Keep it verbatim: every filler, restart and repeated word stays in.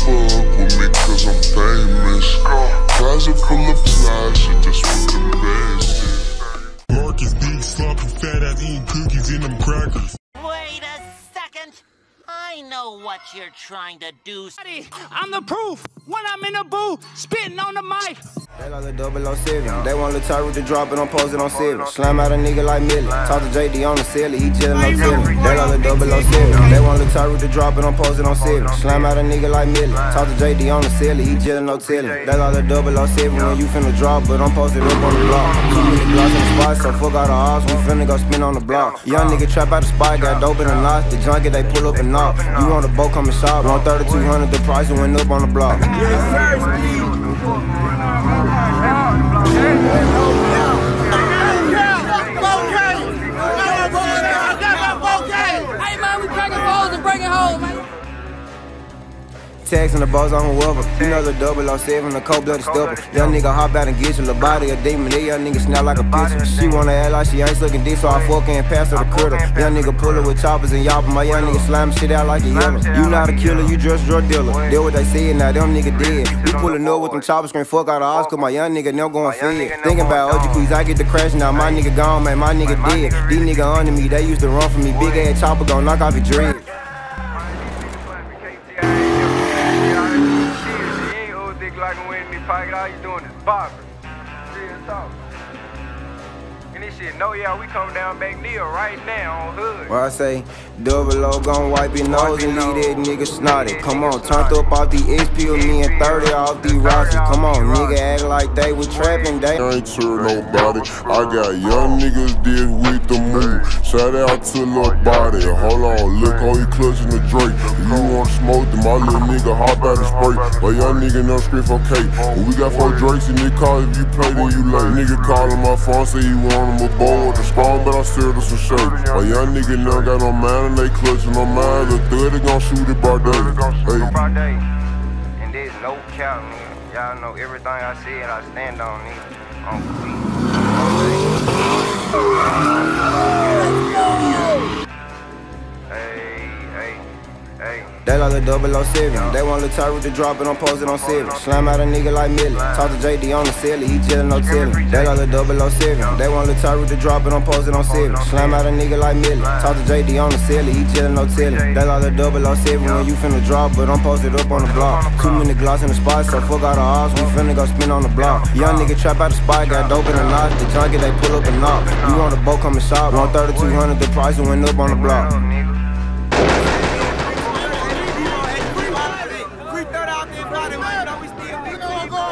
fuck with me cause I'm famous. Closet full of flies, shit just with the best. Marcus, big sloppy fat ass eating cookies in them crackers. Wait a second. I know what you're trying to do. I'm the proof. When I'm in the booth, spitting on the mic. They like the double oh seven. They want the Tyree to drop it, I'm posing on seven. Slam out a nigga like Millie. Talk to J D on the celly, he chillin' no tillin'. They like the double oh seven. They want the Tyree to drop it, I'm posing on seven. Slam out a nigga like Millie. Talk to J D on the celly, he chillin' no tillin'. They like the double oh seven when you finna drop, but I'm posted up on the block. Too many blocks in the spot, so fuck all the odds. We finna go spin on the block. Young nigga trap out the spot, got dope in the knots. The junkie they pull up and knock. You on the boat, come and shop. On thirty-two hundred, the price went up on the block. Tags in the balls on whoever. You know the double oh seven, the cold blooded stubble. Young nigga hop out and get you, the body a demon. That young nigga snap like a picture. She wanna act like she ain't sucking dick, so I fuck and pass her the critter. Young nigga pull her with choppers and y'all, my young nigga slam shit out like a yellow. You not a killer, you just drug dealer. That's what they said, now them nigga dead. We pullin' up with them choppers, scream fuck out of odds, cause my young nigga never going fed. Thinking about O G Queez, I get the crash now, my nigga gone, man, my nigga dead. These nigga under me, they used to run from me. Big ass chopper gon' knock off your dread. Like when me pocket, all you doing is bopping. Real talk. And this shit, no, yeah, we come down back Neil right now on hood. Well, I say, double O gon' wipe your nose and leave that nigga snotty. Come on, turned up off the X P with me and thirty off the Rossi. Come on, nigga act like they was trapping, they I ain't turn nobody. I got young niggas dead with the move. Shout out to Lil Body. Hold on, look how he clutching the Drake. If you want smoke, then my little nigga hop out and spray. My young nigga no scream for cake. When we got four Drakes in this car, if you play, then you late. Nigga callin' my phone, say he want him aboard the spawn, but I still do some shit. My young nigga never got no man and they clutching on mine. The third they gon' shoot it by day. Hey. And there's no cap, nigga. Y'all know everything I said, I stand on, nigga. On clean. Hey, hey, hey. They like the double oh seven. They want the Tyree to drop it, I'm posted on seven. Slam out a nigga like Millie. Talk to J D on the celly, he chillin' no tillin'. They like the double oh seven. They want the Tyree to drop it, I'm posted on seven. Slam out a nigga like Millie. Talk to J D on the celly, he chillin' no tillin'. They like the double oh seven when you finna drop, but I'm posted up on the block. Too many glocks in the spot, so fuck all the odds. We finna go spin on the block. Young nigga trap out the spot, got dope in the knots. The junkie they pull up and knock. You on the boat, come and shop. On thirty-two hundred, the price went up on the block. We throw out there, we still